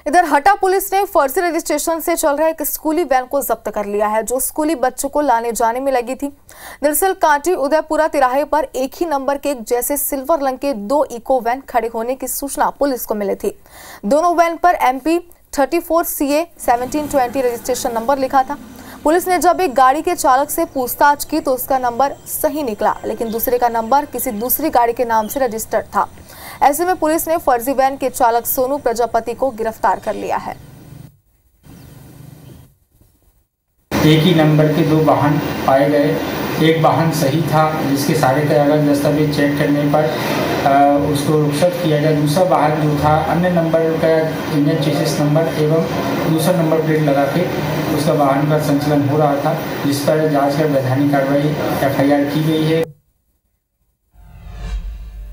इधर हटा पुलिस ने फर्जी रजिस्ट्रेशन से चल रहे एक स्कूली वैन को जब्त कर लिया है, जो स्कूली बच्चों को लाने जाने में लगी थी। दरअसल कांटी उदयपुरा तिराहे पर एक ही नंबर के जैसे सिल्वर रंग के 2 इको वैन खड़े होने की सूचना पुलिस को मिली थी। दोनों वैन पर MP 34 CA 1720 रजिस्ट्रेशन नंबर लिखा था। पुलिस ने जब एक गाड़ी के चालक से पूछताछ की तो उसका नंबर सही निकला, लेकिन दूसरे का नंबर किसी दूसरी गाड़ी के नाम से रजिस्टर्ड था। ऐसे में पुलिस ने फर्जी वैन के चालक सोनू प्रजापति को गिरफ्तार कर लिया है। एक ही नंबर के 2 वाहन पाए गए। एक वाहन सही था, जिसके सारे कागज दस्तावेज चेक करने पर उसको रुखसत किया गया। दूसरा वाहन जो था अन्य नंबर का इंजन चेसिस नंबर एवं दूसरा नंबर प्लेट लगा के उसका वाहन का संचालन हो रहा था, जिस पर जांच कर वैधानिक कार्रवाई FIR की गई है।